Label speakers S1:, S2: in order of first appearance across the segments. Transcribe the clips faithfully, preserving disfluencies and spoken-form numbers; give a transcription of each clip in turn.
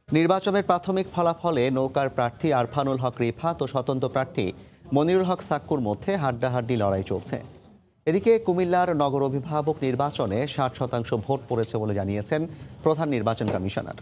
S1: নির্বাচনের প্রাথমিক ফলাফলে নৌকার প্রার্থী আরফানুল হক রিফাত ও স্বতন্ত্র প্রার্থী মনিরুল হক সাক্কুর মধ্যে হাড্ডাহাড্ডি লড়াই চলছে। এদিকে কুমিল্লার নগর অভিভাবক নির্বাচনে ষাট শতাংশ ভোট পড়েছে বলে জানিয়েছেন প্রধান নির্বাচন কমিশনার।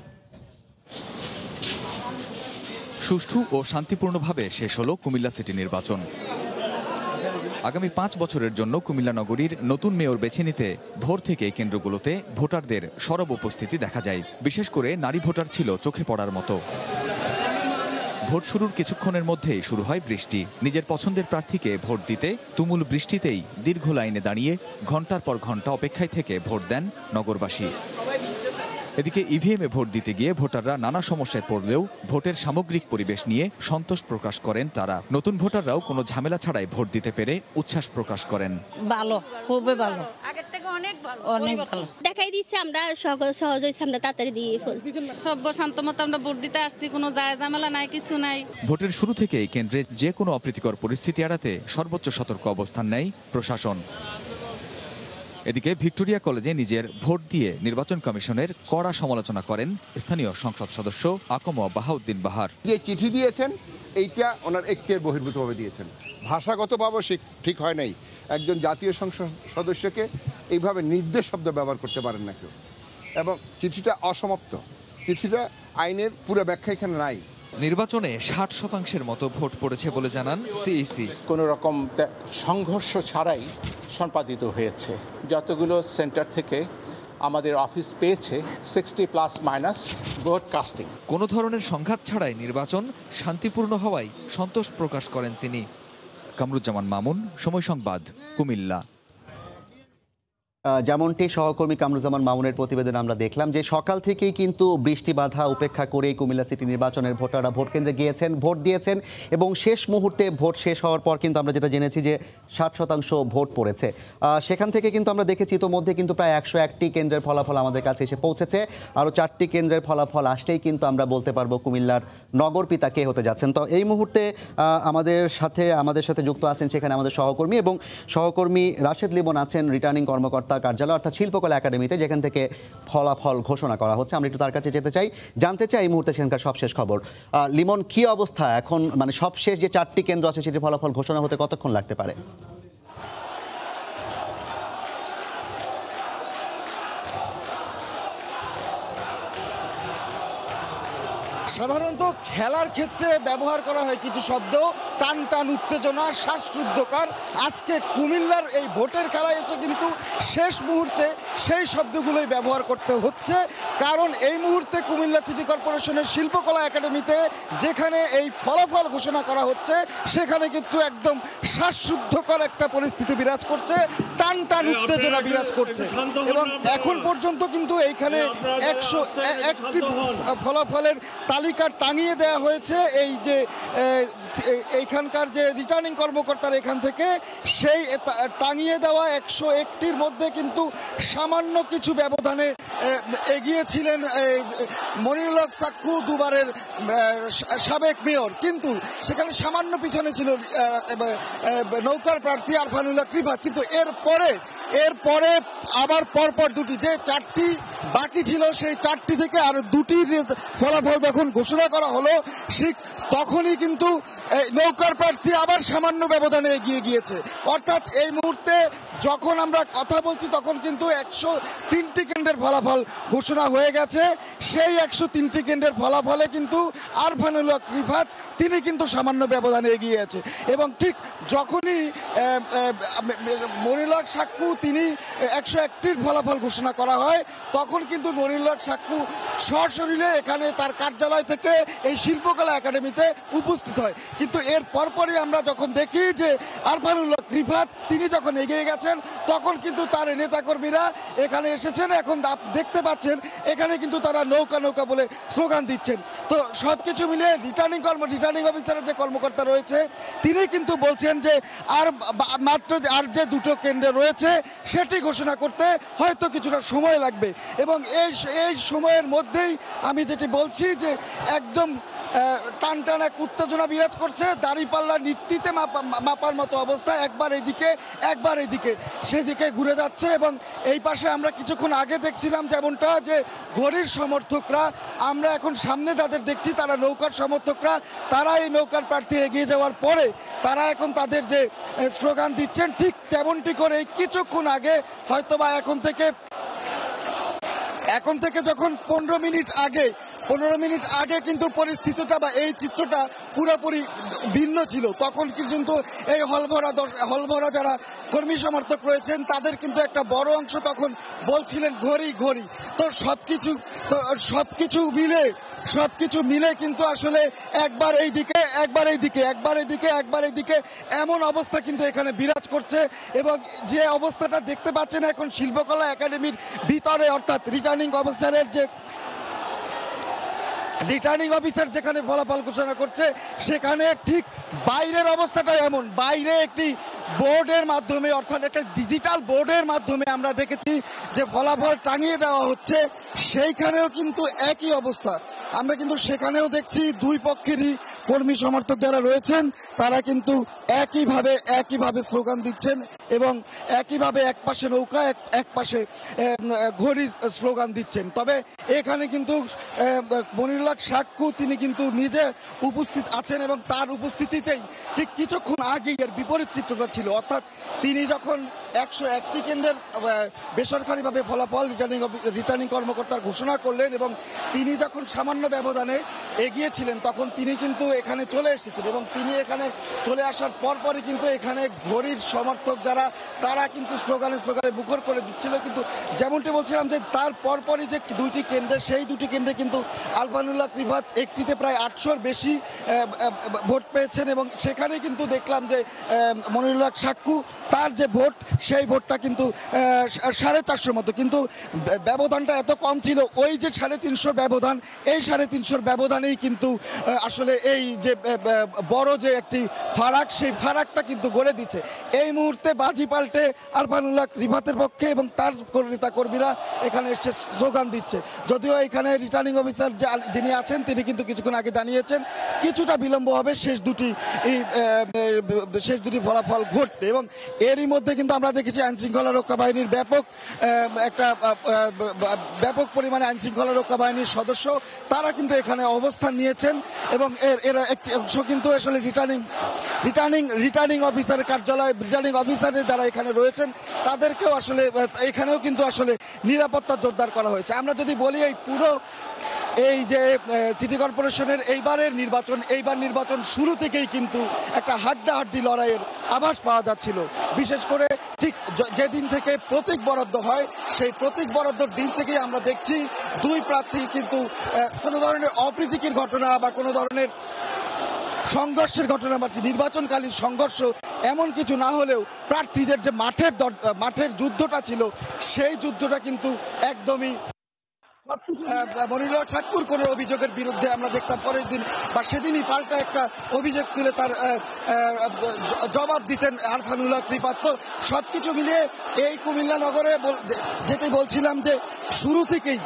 S2: সুষ্ঠু ও শান্তিপূর্ণভাবে শেষ হলো কুমিল্লা সিটি নির্বাচন। আগামী পাঁচ বছরের জন্য কুমিল্লা নগরীর নতুন মেয়র বেছে নিতে ভোর থেকে কেন্দ্রগুলোতে ভোটারদের সরব উপস্থিতি দেখা যায়। বিশেষ করে নারী ভোটার ছিল চোখে পড়ার মতো। ভোট শুরুর কিছুক্ষণের মধ্যেই শুরু হয় বৃষ্টি। নিজের পছন্দের প্রার্থীকে ভোট দিতে তুমুল বৃষ্টিতেই দীর্ঘ লাইনে দাঁড়িয়ে ঘন্টার পর ঘন্টা অপেক্ষায় থেকে ভোট দেন নগরবাসী। এদিকে ইভিএমে ভোট দিতে গিয়ে ভোটাররা নানা সমস্যায় পড়লেও ভোটের সামগ্রিক পরিবেশ নিয়ে সন্তোষ প্রকাশ করেন তারা। নতুন ভোটাররাও কোনো ঝামেলা ছাড়াই ভোট দিতে পেরে উচ্ছ্বাস প্রকাশ করেন।
S3: ভালো, খুবই ভালো, আগের থেকে অনেক ভালো, অনেক ভালো
S4: দেখাই দিচ্ছে। আমরা সহজ হয়েছে, আমরা তাড়াতাড়ি দিয়ে ফেলছি।
S3: সভ্য শান্তমত আমরা ভোট দিতে আসছি, কোনো যায় ঝামেলা নাই, কিছু নাই।
S2: ভোটের শুরু থেকেই কেন্দ্রে যে কোনো অপ্রীতিকর পরিস্থিতি এড়াতে সর্বোচ্চ সতর্ক অবস্থান নেয় প্রশাসন। এদিকে ভিক্টোরিয়া কলেজে নিজের ভোট দিয়ে নির্বাচন কমিশনের কড়া সমালোচনা করেন স্থানীয় সংসদ সদস্য আকম বাহাউদ্দিন বাহার।
S5: যে চিঠি দিয়েছেন এইটা ওনার এখতিয়ার বহির্ভূতভাবে দিয়েছেন, ভাষাগতভাবে সে ঠিক হয় নাই। একজন জাতীয় সংসদ সদস্যকে এইভাবে নির্দেশ শব্দ ব্যবহার করতে পারেন না কেউ, এবং চিঠিটা অসমাপ্ত, চিঠিটা আইনের পুরো ব্যাখ্যা এখানে নাই।
S2: নির্বাচনে ষাট শতাংশের মতো ভোট পড়েছে বলে জানান সিইসি।
S6: কোনো রকম সংঘর্ষ ছাড়াই সম্পাদিত হয়েছে। যতগুলো সেন্টার থেকে আমাদের অফিস পেয়েছে sixty plus minus vote casting.
S2: কোনো ধরনের সংঘাত ছাড়াই নির্বাচন শান্তিপূর্ণ হওয়ায় সন্তোষ প্রকাশ করেন তিনি। কামরুজ্জামান মামুন, সময় সংবাদ, কুমিল্লা।
S1: যেমনটি সহকর্মী কামরুজ্জামান মামুনের প্রতিবেদন আমরা দেখলাম যে সকাল থেকেই কিন্তু বৃষ্টি বাধা উপেক্ষা করেই কুমিল্লা সিটি নির্বাচনের ভোটাররা ভোট কেন্দ্রে গিয়েছেন, ভোট দিয়েছেন এবং শেষ মুহূর্তে ভোট শেষ হওয়ার পর কিন্তু আমরা যেটা জেনেছি যে ষাট শতাংশ ভোট পড়েছে। সেখান থেকে কিন্তু আমরা দেখেছি ইতোমধ্যে কিন্তু প্রায় একশো একটি কেন্দ্রের ফলাফল আমাদের কাছে এসে পৌঁছেছে। আরও চারটি কেন্দ্রের ফলাফল আসলেই কিন্তু আমরা বলতে পারবো কুমিল্লার নগর পিতা কে হতে যাচ্ছেন। তো এই মুহূর্তে আমাদের সাথে আমাদের সাথে যুক্ত আছেন সেখানে আমাদের সহকর্মী এবং সহকর্মী রাশেদ লিমন আছেন রিটার্নিং কর্মকর্তা কার্যালয় অর্থাৎ শিল্পকলা একাডেমিতে, যেখান থেকে ফলাফল ঘোষণা করা হচ্ছে। আমরা একটু তার কাছে যেতে চাই, জানতে চাই এই মুহূর্তে সেখানকার সবশেষ খবর। লিমন, কি অবস্থা এখন, মানে সবশেষ যে চারটি কেন্দ্র আছে সেটির ফলাফল ঘোষণা হতে কতক্ষণ লাগতে পারে?
S7: সাধারণত খেলার ক্ষেত্রে ব্যবহার করা হয় কিছু শব্দ, টান টান উত্তেজনা, শ্বাসরুদ্ধকর। আজকে কুমিল্লার এই ভোটের খেলায় এসে কিন্তু শেষ মুহূর্তে সেই শব্দগুলোই ব্যবহার করতে হচ্ছে, কারণ এই মুহূর্তে কুমিল্লা সিটি কর্পোরেশনের শিল্পকলা একাডেমিতে যেখানে এই ফলাফল ঘোষণা করা হচ্ছে সেখানে কিন্তু একদম শ্বাসরুদ্ধকর একটা পরিস্থিতি বিরাজ করছে, টান টান উত্তেজনা বিরাজ করছে। এবং এখন পর্যন্ত কিন্তু এইখানে একশো একটি ফলাফলের তালিকা টাঙিয়ে দেওয়া হয়েছে এই যে এইখানকার যে রিটার্নিং কর্মকর্তার এখান থেকে, সেই টাঙিয়ে দেওয়া একশো একটির মধ্যে কিন্তু সামান্য কিছু ব্যবধানে এগিয়েছিলেন মনিরুল হক সাক্কু, দুবারের সাবেক মেয়র, কিন্তু সেখানে সামান্য পিছনে ছিল নৌকার প্রার্থী আরফানুল হক রিফাত। কিন্তু এরপরে এরপরে আবার পরপর দুটি, যে চারটি বাকি ছিল সেই চারটি থেকে আর দুটির ফলাফল যখন ঘোষণা করা হলো ঠিক তখনই কিন্তু নৌকার প্রার্থী আবার সামান্য ব্যবধানে এগিয়ে গিয়েছে। অর্থাৎ এই মুহূর্তে যখন আমরা কথা বলছি তখন কিন্তু একশো তিনটি কেন্দ্রের ফলাফল ঘোষণা হয়ে গেছে। সেই একশো তিনটি কেন্দ্রের ফলাফলে কিন্তু আরফানুল হক রিফাত তিনি কিন্তু সামান্য ব্যবধানে এগিয়ে আছে। এবং ঠিক যখনই মনিরুল হক সাক্কু তিনি একশো একটির ফলাফল ঘোষণা করা হয় তখন কিন্তু মনিরুল হক সাক্কু সশরীরে এখানে তার কার্যালয় থেকে এই শিল্পকলা একাডেমিতে উপস্থিত হয়। কিন্তু এর পরপরই আমরা যখন দেখি যে আরফানুল হক রিফাত তিনি যখন এগিয়ে গেছেন তখন কিন্তু তার নেতাকর্মীরা এখানে এসেছেন। এখন দেখতে পাচ্ছেন এখানে কিন্তু তারা নৌকা নৌকা বলে স্লোগান দিচ্ছেন। তো সব কিছু মিলিয়ে রিটার্নিং কর্ম রিটার্নিং অফিসারের যে কর্মকর্তা রয়েছে তিনি কিন্তু বলছেন যে আর মাত্র আর যে দুটো কেন্দ্র রয়েছে সেটি ঘোষণা করতে হয়তো কিছুটা সময় লাগবে। এবং এই এই সময়ের মধ্যেই আমি যেটি বলছি যে একদম টান টান এক উত্তেজনা বিরাজ করছে, দাঁড়িপাল্লা নীতিতে মাপার মতো অবস্থা, একবার এইদিকে একবার এইদিকে সেদিকে ঘুরে যাচ্ছে। এবং এই পাশে আমরা কিছুক্ষণ আগে দেখছিলাম যেমনটা যে ঘড়ির সমর্থকরা, আমরা এখন সামনে যাদের দেখছি তারা নৌকার সমর্থকরা, তারা এই নৌকার প্রার্থী এগিয়ে যাওয়ার পরে তারা এখন তাদের যে স্লোগান দিচ্ছেন, ঠিক তেমনটি করে কিছুক্ষণ আগে হয়তোবা এখন থেকে এখন থেকে যখন পনেরো মিনিট আগে পনেরো মিনিট আগে কিন্তু পরিস্থিতিটা বা এই চিত্রটা পুরোপুরি ভিন্ন ছিল। তখন কিন্তু এই হলভরা হলভরা যারা কর্মী সমর্থক রয়েছেন তাদের কিন্তু একটা বড় অংশ তখন বলছিলেন ঘড়ি ঘড়ি। তো সবকিছু তো সবকিছু মিলে সবকিছু মিলে কিন্তু আসলে একবার এই দিকে একবার এই দিকে একবার এই দিকে একবার এই দিকে এমন অবস্থা কিন্তু এখানে বিরাজ করছে। এবং যে অবস্থাটা দেখতে পাচ্ছেন এখন শিল্পকলা একাডেমির ভিতরে, অর্থাৎ রিটার্নিং অফিসারের যে রিটার্নিং অফিসার যেখানে ফলাফল ঘোষণা করছে সেখানে ঠিক বাইরের অবস্থাটা এমন, বাইরে একটি বোর্ডের মাধ্যমে, অর্থাৎ একটা ডিজিটাল বোর্ডের মাধ্যমে আমরা দেখেছি যে ফলাফল টাঙিয়ে দেওয়া হচ্ছে, সেইখানেও কিন্তু একই অবস্থা। আমরা কিন্তু সেখানেও দেখছি দুই পক্ষেরই কর্মী সমর্থক যারা রয়েছেন তারা কিন্তু একইভাবে একইভাবে স্লোগান দিচ্ছেন এবং একইভাবে এক পাশে নৌকা এক পাশে ঘড়ি স্লোগান দিচ্ছেন। তবে এখানে কিন্তু মনিরুল্লাহ সাক্কু তিনি কিন্তু নিজে উপস্থিত আছেন এবং তার উপস্থিতিতেই ঠিক কিছুক্ষণ আগেই এর বিপরীত চিত্রটা ছিল, অর্থাৎ তিনি যখন একশো একটি কেন্দ্রের বেসরকারিভাবে ফলাফল রিটার্নিং রিটার্নিং কর্মকর্তার ঘোষণা করলেন এবং তিনি যখন সামান্য ব্যবধানে এগিয়েছিলেন তখন তিনি কিন্তু এখানে চলে এসেছিলেন এবং তিনি এখানে চলে আসার পরপরই কিন্তু এখানে ঘড়ির সমর্থক যারা তারা কিন্তু স্লোগানে স্লোগানে মুখর করে দিচ্ছিল। কিন্তু যেমনটি বলছিলাম যে তার পরপরই যে দুইটি কেন্দ্রে, সেই দুটি কেন্দ্রে কিন্তু আলবানুল্লাহ রিফাত একটিতে প্রায় আটশোর বেশি ভোট পেয়েছেন এবং সেখানে কিন্তু দেখলাম যে মনিরুল্লাহ সাক্কু তার যে ভোট সেই ভোটটা কিন্তু সাড়ে চারশোর মতো, কিন্তু ব্যবধানটা এত কম ছিল, ওই যে সাড়ে তিনশো ব্যবধান, এই সাড়ে তিনশোর ব্যবধানেই কিন্তু আসলে এই যে বড় যে একটি ফারাক, সেই ফারাকটা কিন্তু গড়ে দিচ্ছে। এই মুহূর্তে বাজি পাল্টে আলবানুল্লাহ রিফাতের পক্ষে এবং তার নেতা কর্মীরা এখানে এসে স্লোগান দিচ্ছে। যদিও এখানে রিটার্নিং অফিসার যিনি আছেন তিনি কিন্তু কিছুক্ষণ আগে জানিয়েছেন কিছুটা বিলম্ব হবে শেষ দুটি শেষ দুটি ফলাফল ঘটতে। এবং এরই মধ্যে কিন্তু আমরা দেখেছি আইনশৃঙ্খলা রক্ষা বাহিনীর ব্যাপক একটা ব্যাপক পরিমাণে আইনশৃঙ্খলা রক্ষা বাহিনীর সদস্য তারা কিন্তু এখানে অবস্থান নিয়েছেন এবং এর এর একটি অংশ কিন্তু আসলে রিটার্নিং রিটার্নিং রিটার্নিং অফিসারের কার্যালয়, রিটার্নিং অফিসারের যারা এখানে রয়েছেন তাদেরকেও আসলে এখানেও কিন্তু আসলে নিরাপত্তা জোরদার করা হয়েছে। আমরা যদি বলি এই পুরো এই যে সিটি কর্পোরেশনের এইবারের নির্বাচন, এইবার নির্বাচন শুরু থেকেই কিন্তু একটা হাড্ডাহাড্ডি লড়াইয়ের আভাস পাওয়া যাচ্ছিল। বিশেষ করে ঠিক যেদিন থেকে প্রতীক বরাদ্দ হয় সেই প্রতীক বরাদ্দর দিন থেকেই আমরা দেখছি দুই প্রার্থী কিন্তু কোনো ধরনের অপ্রীতিকর ঘটনা বা কোনো ধরনের সংঘর্ষের ঘটনা বা নির্বাচনকালীন সংঘর্ষ এমন কিছু না হলেও প্রার্থীদের যে মাঠের মাঠের যুদ্ধটা ছিল সেই যুদ্ধটা কিন্তু একদমই মনিরুল্লাহ সাক্কুর কোনো অভিযোগের বিরুদ্ধে আমরা দেখতাম পরের দিন বা সেদিনই পাল্টা একটা অভিযোগ তুলে তার জবাব দিতেন আলবানুল্লাহ রিফাত। তো সবকিছু মিলিয়ে এই কুমিল্লা নগরে যেটি বলছিলাম যে শুরু থেকেই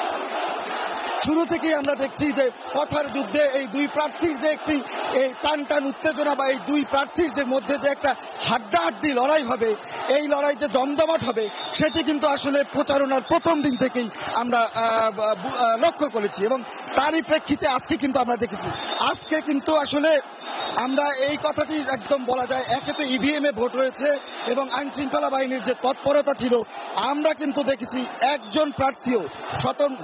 S7: শুরু থেকেই আমরা দেখছি যে কথার যুদ্ধে এই দুই প্রার্থীর যে একটি এই টান টান উত্তেজনা বা এই দুই প্রার্থীর যে মধ্যে যে একটা হাড্ডাহাড্ডি লড়াই হবে, এই লড়াই যে জমজমাট হবে সেটি কিন্তু আসলে প্রচারণার প্রথম দিন থেকেই আমরা লক্ষ্য করেছি এবং তারই প্রেক্ষিতে আজকে কিন্তু আমরা দেখেছি আজকে কিন্তু আসলে আমরা এই কথাটি একদম বলা যায়, একে তো ইভিএম এ ভোট হয়েছে এবং আইন শৃঙ্খলা বাহিনীর যে তৎপরতা ছিল, আমরা কিন্তু দেখেছি একজন প্রার্থীও স্বতন্ত্র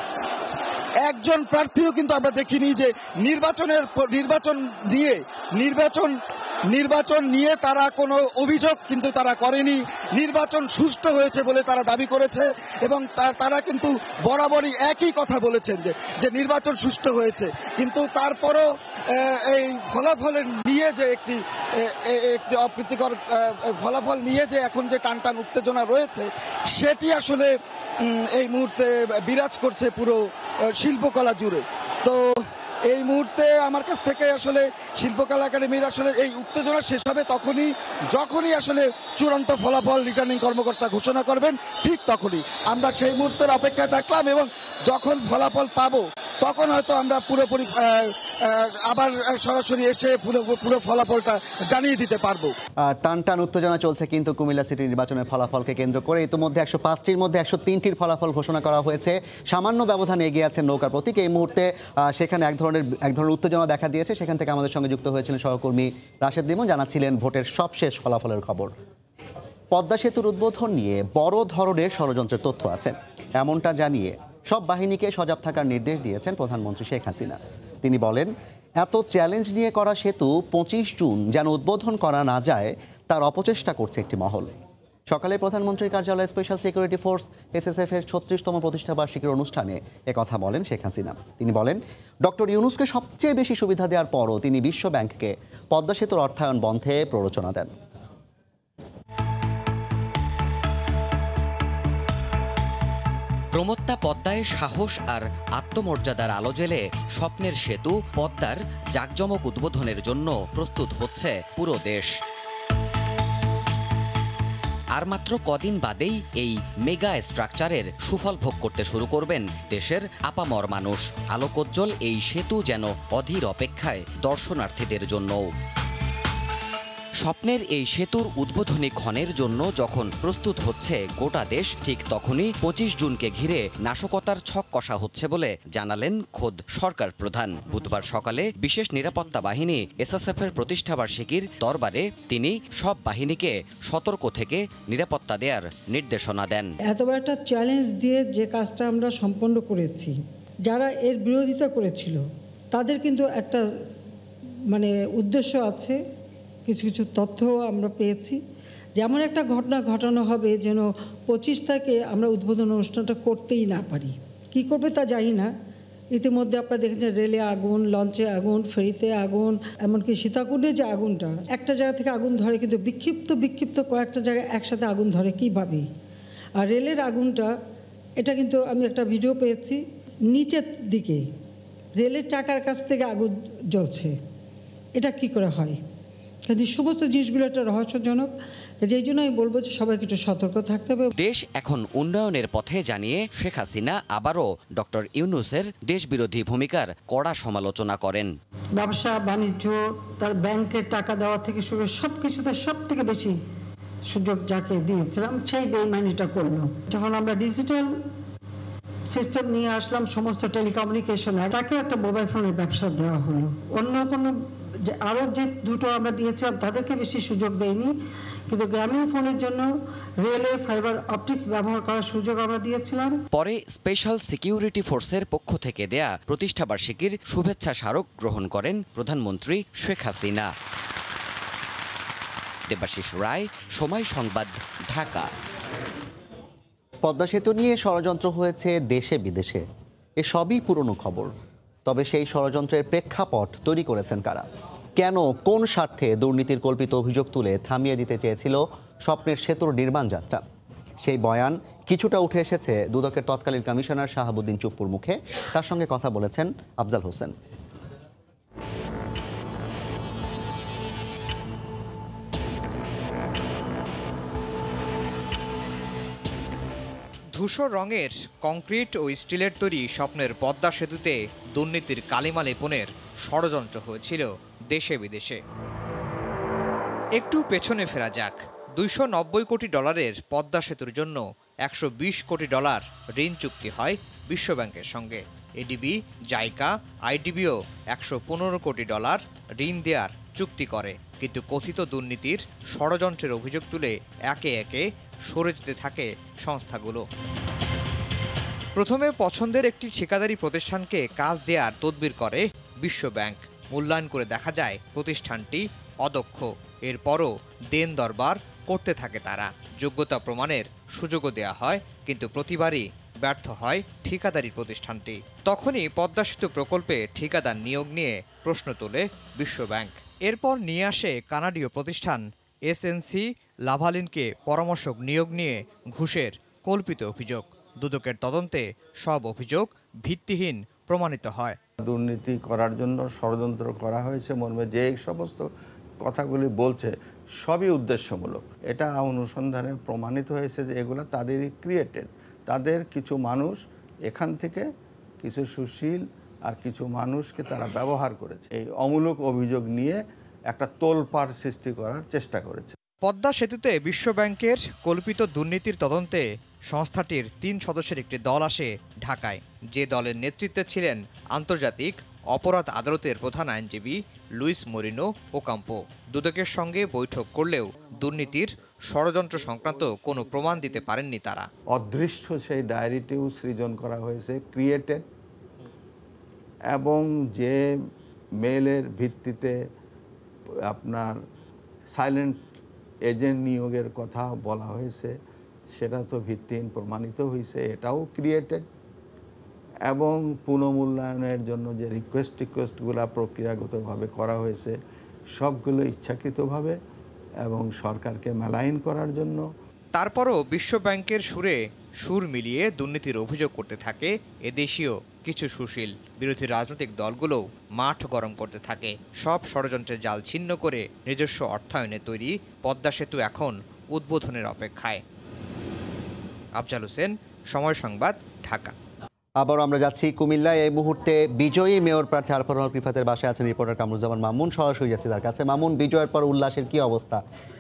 S7: একজন প্রার্থীও কিন্তু আমরা দেখিনি যে নির্বাচনের নির্বাচন নিয়ে নির্বাচন নির্বাচন নিয়ে তারা কোনো অভিযোগ কিন্তু তারা করেনি। নির্বাচন সুষ্ঠু হয়েছে বলে তারা দাবি করেছে এবং তারা কিন্তু বরাবরই একই কথা বলেছেন যে যে নির্বাচন সুষ্ঠু হয়েছে, কিন্তু তারপরও এই ফলাফলের নিয়ে যে একটি একটি অপ্রীতিকর ফলাফল নিয়ে যে এখন যে টান টান উত্তেজনা রয়েছে সেটি আসলে এই মুহূর্তে বিরাজ করছে পুরো শিল্পকলা জুড়ে। তো এই মুহূর্তে আমার কাছ থেকে আসলে শিল্পকলা একাডেমির আসলে এই উত্তেজনা শেষ হবে তখনই যখনই আসলে চূড়ান্ত ফলাফল রিটার্নিং কর্মকর্তা ঘোষণা করবেন, ঠিক তখনই আমরা সেই মুহূর্তের অপেক্ষায় থাকলাম এবং যখন ফলাফল পাবো তখন হয়তো আমরা পুরোপুরি আবার সরাসরি এসে পুরো পুরো ফলাফলটা জানিয়ে দিতে পারবো।
S1: টান টান উত্তেজনা চলছে কিন্তু কুমিল্লা সিটি নির্বাচনের ফলাফলকে কেন্দ্র করে ইতিমধ্যে একশো পাঁচটির মধ্যে একশো তিনটির ফলাফল ঘোষণা করা হয়েছে। সামান্য ব্যবধানে এগিয়ে আছেন নৌকার প্রতীক। এই মুহূর্তে সেখানে এক ধরনের এক ধরনের উত্তেজনা দেখা দিয়েছে। সেখান থেকে আমাদের সঙ্গে যুক্ত হয়েছিলেন সহকর্মী রাশেদ লিমন, জানাচ্ছিলেন ভোটের সবশেষ ফলাফলের খবর। পদ্মা সেতুর উদ্বোধন নিয়ে বড় ধরনের ষড়যন্ত্রের তথ্য আছে, এমনটা জানিয়ে সব বাহিনীকে সজাগ থাকার নির্দেশ দিয়েছেন প্রধানমন্ত্রী শেখ হাসিনা। তিনি বলেন, এত চ্যালেঞ্জ নিয়ে করা সেতু পঁচিশ জুন যেন উদ্বোধন করা না যায় তার অপচেষ্টা করছে একটি মহল। সকালে প্রধানমন্ত্রীর কার্যালয়ে স্পেশাল সিকিউরিটি ফোর্স এসএসএফ এর ছত্রিশতম প্রতিষ্ঠাবার্ষিকীর অনুষ্ঠানে একথা বলেন শেখ হাসিনা। তিনি বলেন, ডক্টর ইউনূসকে সবচেয়ে বেশি সুবিধা দেওয়ার পরও তিনি বিশ্ব ব্যাংককে পদ্মা সেতুর অর্থায়ন বন্ধে প্ররোচনা দেন।
S8: প্রমত্তা পদ্মায় সাহস আর আত্মমর্যাদার আলো জ্বেলে স্বপ্নের সেতু পদ্মার জাঁকজমক উদ্বোধনের জন্য প্রস্তুত হচ্ছে পুরো দেশ। আর মাত্র কদিন বাদেই এই মেগা স্ট্রাকচারের সুফল ভোগ করতে শুরু করবেন দেশের আপামর মানুষ। আলোকোজ্জ্বল এই সেতু যেন অধীর অপেক্ষায় দর্শনার্থীদের জন্যও। স্বপ্নের এই সেতুর উদ্বোধনী ক্ষণের জন্য যখন প্রস্তুত হচ্ছে গোটা দেশ, ঠিক তখনই পঁচিশ জুনকে ঘিরে নাশকতার ছক কষা হচ্ছে বলে জানালেন খোদ সরকার প্রধান। বুধবার সকালে বিশেষ নিরাপত্তা বাহিনী এসএসএফ এর প্রতিষ্ঠাবার্ষিকীর দরবারে তিনি সব বাহিনীকে সতর্ক থেকে নিরাপত্তা দেওয়ার নির্দেশনা দেন।
S9: এত বড় একটা চ্যালেঞ্জ দিয়ে যে কাজটা আমরা সম্পন্ন করেছি, যারা এর বিরোধিতা করেছিল তাদের কিন্তু একটা মানে উদ্দেশ্য আছে, কিছু কিছু তথ্য আমরা পেয়েছি। যেমন একটা ঘটনা ঘটানো হবে যেন পঁচিশ তারিখে আমরা উদ্বোধন অনুষ্ঠানটা করতেই না পারি। কি করবে তা জানি না। ইতিমধ্যে আপনারা দেখেছেন রেলে আগুন, লঞ্চে আগুন, ফেরিতে আগুন, এমনকি সীতাকুণ্ডে যে আগুনটা, একটা জায়গা থেকে আগুন ধরে কিন্তু বিক্ষিপ্ত বিক্ষিপ্ত কয়েকটা জায়গায় একসাথে আগুন ধরে কীভাবে। আর রেলের আগুনটা, এটা কিন্তু আমি একটা ভিডিও পেয়েছি, নিচের দিকে রেলের চাকার কাছ থেকে আগুন জ্বলছে। এটা কি করে হয়? কিন্তু সমস্ত জিনিসগুলো একটা রহস্যজনক। যেই জন্য আমি বলবো যে সবাইকে একটু সতর্ক থাকতে হবে।
S8: দেশ এখন উন্নয়নের পথে জানিয়ে শেখ হাসিনা আবারও ডক্টর ইউনূসের দেশবিরোধী ভূমিকার কড়া সমালোচনা করেন।
S9: ব্যবসা বাণিজ্য, তার ব্যাংকের টাকা দেওয়া থেকে শুরু সব কিছুতে সব থেকে বেশি সুযোগ যাকে দিয়েছিলাম সেই বেইমানিটা করলো। যখন আমরা ডিজিটাল সিস্টেম নিয়ে আসলাম সমস্ত টেলিকমিউনিকেশনে, তাকে একটা মোবাইল ফোনের ব্যবসা দেওয়া হলো। অন্য কোনো আরও যে দুটো আমরা দিয়েছিলাম তাদেরকে বেশি সুযোগ দেয়নি, কিন্তু গ্রামীণ ফোনের জন্য রেলওয়ে ফাইবার অপটিক্স ব্যবহার করার সুযোগ আমরা দিয়েছিলাম।
S8: পরে স্পেশাল সিকিউরিটি ফোর্সের পক্ষ থেকে দেয়া প্রতিষ্ঠাবার্ষিকীর শুভেচ্ছা স্মারক গ্রহণ করেন প্রধানমন্ত্রী শেখ হাসিনা। দেবাশিস রায়, সময় সংবাদ, ঢাকা।
S1: পদ্মা সেতু নিয়ে ষড়যন্ত্র হয়েছে দেশে বিদেশে, এ সবই পুরনো খবর। তবে সেই ষড়যন্ত্রের প্রেক্ষাপট তৈরি করেছেন কারা? কেন, কোন স্বার্থে দুর্নীতির কল্পিত অভিযোগ তুলে থামিয়ে দিতে চেয়েছিল স্বপ্নের সেতুর নির্মাণ যাত্রা? সেই বয়ান কিছুটা উঠে এসেছে দুদকের তৎকালীন কমিশনার শাহাবুদ্দিন চুপ্পুর মুখে। তার সঙ্গে কথা বলেছেন আফজাল হোসেন।
S10: ধূসর রঙের কংক্রিট ও স্টিলের তৈরি স্বপ্নের পদ্মা সেতুতে দুর্নীতির কালিমা লেপনের ষড়যন্ত্র হয়েছিল দেশে বিদেশে। একটু পেছনে ফেরা যাক। দুইশো নব্বই কোটি ডলারের পদ্মা সেতুর জন্য একশো বিশ কোটি ডলার ঋণ চুক্তি হয় বিশ্বব্যাংকের সঙ্গে। এডিবি, জাইকা, আইডিবিও একশো পনেরো কোটি ডলার ঋণ দেওয়ার চুক্তি করে, কিন্তু কথিত দুর্নীতির ষড়যন্ত্রের অভিযোগ তুলে একে একে সরে যেতে থাকে সংস্থাগুলো। প্রথমে পছন্দের একটি ঠিকাদারি প্রতিষ্ঠানকে কাজ দেওয়ার তদবির করে বিশ্বব্যাংক। মূল্যায়ন করে দেখা যায় প্রতিষ্ঠানটি অদক্ষ। এরপরও দেন দরবার করতে থাকে তারা। যোগ্যতা প্রমাণের সুযোগও দেওয়া হয়, কিন্তু প্রতিবারই ব্যর্থ হয় ঠিকাদারি প্রতিষ্ঠানটি। তখনই পদ্মা সেতু প্রকল্পে ঠিকাদার নিয়োগ নিয়ে প্রশ্ন তোলে বিশ্বব্যাংক। এরপর নিয়ে আসে কানাডীয় প্রতিষ্ঠান এসএনসি লাভালিনকে পরামর্শক নিয়োগ নিয়ে ঘুষের কল্পিত অভিযোগ। দুদকের তদন্তে সব অভিযোগ ভিত্তিহীন প্রমাণিত হয়।
S11: দুর্নীতি করার জন্য ষড়যন্ত্র করা হয়েছে মর্মে যে সমস্ত কথাগুলি বলছে সবই উদ্দেশ্যমূলক। এটা অনুসন্ধানে প্রমাণিত হয়েছে যে এগুলো তাদেরই ক্রিয়েটেড। তাদের কিছু মানুষ এখান থেকে কিছু সুশীল আর কিছু মানুষকে তারা ব্যবহার করেছে। এই অমূলক অভিযোগ নিয়ে একটা তোলপাড় সৃষ্টি করার চেষ্টা করেছে।
S10: পদ্মা সেতুতে বিশ্বব্যাংকের কল্পিত দুর্নীতির তদন্তে সংস্থাটির তিন সদস্যের একটি দল আসে ঢাকায়। যে দলের নেতৃত্বে ছিলেন আন্তর্জাতিক অপরাধ আদালতের প্রধান আইনজীবী লুইস মরিনো ওকাম্পো। দুদকের সঙ্গে বৈঠক করলেও দুর্নীতির ষড়যন্ত্র সংক্রান্ত কোনো প্রমাণ দিতে পারেননি তারা।
S11: অদৃশ্য সেই ডায়েরিটিও সৃজন করা হয়েছে, ক্রিয়েটেড, এবং যে মেলের ভিত্তিতে আপনার সাইলেন্ট এজেন্ট নিয়োগের কথা বলা হয়েছে সেটা তো ভিত্তিহীন প্রমাণিত হয়েছে, এটাও ক্রিয়েটেড। এবং পুনঃমূল্যায়নের জন্য যে রিকোয়েস্ট টিকোয়েস্টগুলো প্রক্রিয়াগতভাবে করা হয়েছে সবগুলো ইচ্ছাকৃতভাবে এবং সরকারকে মেলাইন করার জন্য।
S10: তারপরও বিশ্বব্যাংকের সুরে সুর মিলিয়ে দুর্নীতির অভিযোগ করতে থাকে এদেশীয় কিছু সুশীল বিরোধী রাজনৈতিক দলগুলোও মাঠ গরম করতে থাকে। সব ষড়যন্ত্রের জাল ছিন্ন করে নিজস্ব অর্থায়নে তৈরি পদ্মা সেতু এখন উদ্বোধনের অপেক্ষায়। আফজাল হোসেন, সময় সংবাদ, ঢাকা।
S1: আবার আমরা যাচ্ছি কুমিল্লায়। এই মুহূর্তে বিজয়ী মেয়র প্রার্থী আরফানুল হক রিফাতের বাসায় আছেন রিপোর্টার কামরুজ্জামান মামুন। সরাসরি যাচ্ছি তার কাছে। মামুন, বিজয়ের পর উল্লাসের কি অবস্থা?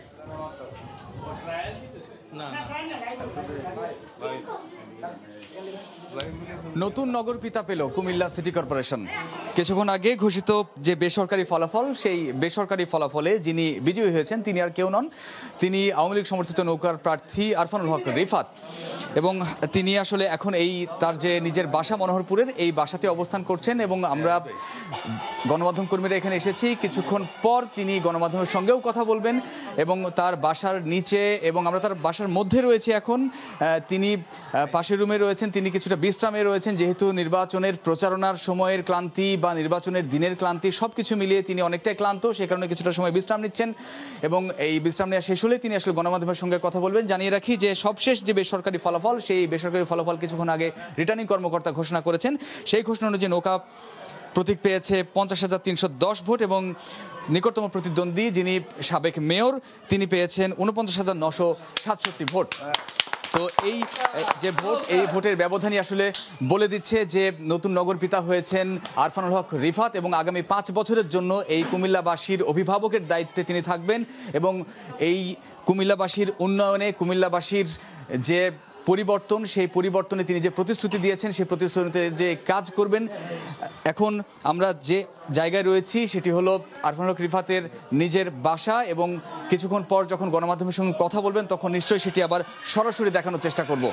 S2: নতুন নগর পিতা পেল কুমিল্লা সিটি কর্পোরেশন। কিছুক্ষণ আগে ঘোষিত যে বেসরকারি ফলাফল, সেই বেসরকারি ফলাফলে যিনি বিজয়ী হয়েছেন তিনি আর কেউ নন, তিনি আওয়ামী লীগ সমর্থিত নৌকার প্রার্থী আরফানুল হক রিফাত। এবং তিনি আসলে এখন এই তার যে নিজের বাসা মনোহরপুরের এই বাসাতে অবস্থান করছেন। এবং আমরা গণমাধ্যম কর্মীরা এখানে এসেছি, কিছুক্ষণ পর তিনি গণমাধ্যমের সঙ্গেও কথা বলবেন এবং তার বাসার নিচে এবং আমরা তার বাসার মধ্যে রয়েছি এখন। তিনি পাশের রুমে রয়েছেন, তিনি কিছুটা বিশ্রামে রয়েছেন, যেহেতু নির্বাচনের প্রচারণার সময়ের ক্লান্তি বা নির্বাচনের দিনের ক্লান্তি সবকিছু মিলিয়ে তিনি অনেকটাই ক্লান্ত, সে কারণে কিছুটা সময় বিশ্রাম নিচ্ছেন। এবং এই বিশ্রাম নেওয়া শেষ হলে তিনি আসলে গণমাধ্যমের সঙ্গে কথা বলবেন। জানিয়ে রাখি যে সবশেষ যে বেসরকারি ফলাফল, সেই বেসরকারি ফলাফল কিছুক্ষণ আগে রিটার্নিং কর্মকর্তা ঘোষণা করেছেন। সেই ঘোষণা অনুযায়ী নৌকা প্রতীক পেয়েছে পঞ্চাশ হাজার তিনশো দশ ভোট এবং নিকটতম প্রতিদ্বন্দ্বী যিনি সাবেক মেয়র তিনি পেয়েছেন উনপঞ্চাশ হাজার নশো সাতষট্টি ভোট। তো এই যে ভোট, এই ভোটের ব্যবধানই আসলে বলে দিচ্ছে যে নতুন নগর পিতা হয়েছেন আরফানুল হক রিফাত এবং আগামী পাঁচ বছরের জন্য এই কুমিল্লাবাসীর অভিভাবকের দায়িত্বে তিনি থাকবেন এবং এই কুমিল্লাবাসীর উন্নয়নে, কুমিল্লাবাসীর যে পরিবর্তন, সেই পরিবর্তনে তিনি যে প্রতিশ্রুতি দিয়েছেন সেই প্রতিশ্রুতিতে যে কাজ করবেন। এখন আমরা যে জায়গায় রয়েছি সেটি হলো আরফানুল হক রিফাতের নিজের বাসা এবং কিছুক্ষণ পর যখন গণমাধ্যমের সঙ্গে কথা বলবেন তখন নিশ্চয়ই সেটি আবার সরাসরি দেখানোর চেষ্টা করব।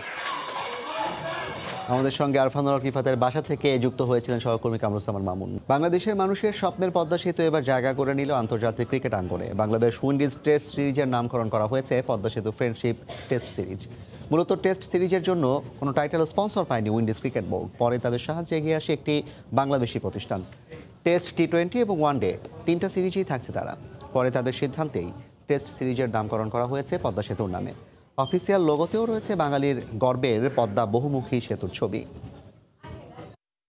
S1: আমাদের সঙ্গে আরফানুল হক রিফাতের বাসা থেকে যুক্ত হয়েছিলেন সহকর্মী কামরুজ্জামান মামুন। বাংলাদেশের মানুষের স্বপ্নের পদ্মা সেতু এবার জায়গা করে নিল আন্তর্জাতিক ক্রিকেট আঙ্গনে। বাংলাদেশ উইন্ডিজ টেস্ট সিরিজের নামকরণ করা হয়েছে Padma Setu friendship test series. মূলত টেস্ট সিরিজের জন্য কোনো টাইটেল স্পন্সর পায়নি উইন্ডিজ ক্রিকেট বোর্ড। পরে তাদের সাহায্যে এগিয়ে আসে একটি বাংলাদেশি প্রতিষ্ঠান। টেস্ট, টি টোয়েন্টি এবং ওয়ানডে তিনটা সিরিজেই থাকছে তারা। পরে তাদের সিদ্ধান্তেই টেস্ট সিরিজের নামকরণ করা হয়েছে পদ্মা সেতুর নামে। অফিসিয়াল লোগোতেও রয়েছে বাঙালির গর্বের পদ্মা বহুমুখী সেতুর ছবি।